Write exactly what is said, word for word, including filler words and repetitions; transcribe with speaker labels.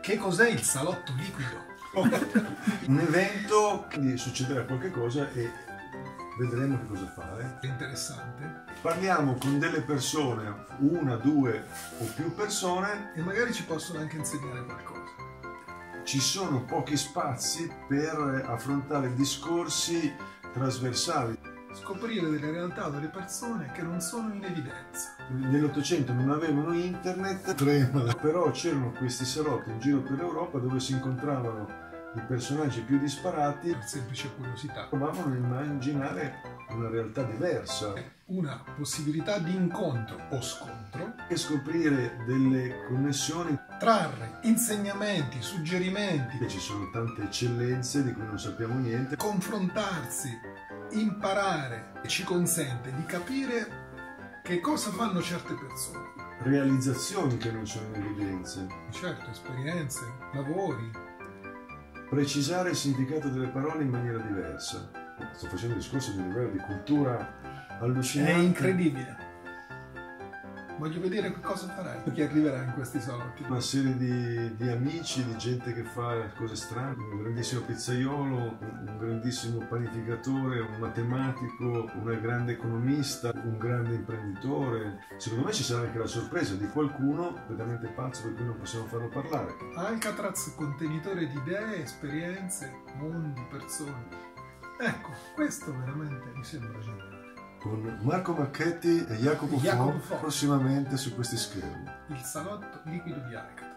Speaker 1: Che cos'è il salotto liquido?
Speaker 2: Un evento, quindi succederà qualche cosa e vedremo che cosa fare.
Speaker 1: È interessante.
Speaker 2: Parliamo con delle persone, una, due o più persone,
Speaker 1: E magari ci possono anche insegnare qualcosa.
Speaker 2: ci sono pochi spazi per affrontare discorsi trasversali.
Speaker 1: Scoprire delle realtà delle persone che non sono in evidenza.
Speaker 2: Nell'Ottocento non avevano internet, trema, però c'erano questi salotti in giro per l'Europa dove si incontravano i personaggi più disparati,
Speaker 1: Per semplice curiosità.
Speaker 2: provavano a immaginare una realtà diversa
Speaker 1: Una possibilità di incontro o scontro,
Speaker 2: e scoprire delle connessioni.
Speaker 1: trarre insegnamenti, suggerimenti,
Speaker 2: Ci sono tante eccellenze di cui non sappiamo niente.
Speaker 1: confrontarsi, imparare, ci consente di capire che cosa fanno certe persone.
Speaker 2: Realizzazioni che non sono in evidenza.
Speaker 1: Certo, esperienze, lavori.
Speaker 2: Precisare il significato delle parole in maniera diversa. Sto facendo un discorso di un livello di cultura
Speaker 1: È
Speaker 2: allucinante.
Speaker 1: incredibile. Voglio vedere che cosa farai, chi arriverà in questi salotti.
Speaker 2: Una serie di, di amici, di gente che fa cose strane, un grandissimo pizzaiolo, un, un grandissimo panificatore, un matematico, una grande economista, un grande imprenditore. Secondo me ci sarà anche la sorpresa di qualcuno veramente pazzo per cui non possiamo farlo parlare.
Speaker 1: Alcatraz, contenitore di idee, esperienze, mondi, persone. Ecco, questo veramente mi sembra geniale.
Speaker 2: Con Marco Marchetti e Jacopo
Speaker 1: Jacopo
Speaker 2: Fon
Speaker 1: Fon.
Speaker 2: prossimamente su questi schermi.
Speaker 1: Il salotto liquido di Alcatraz.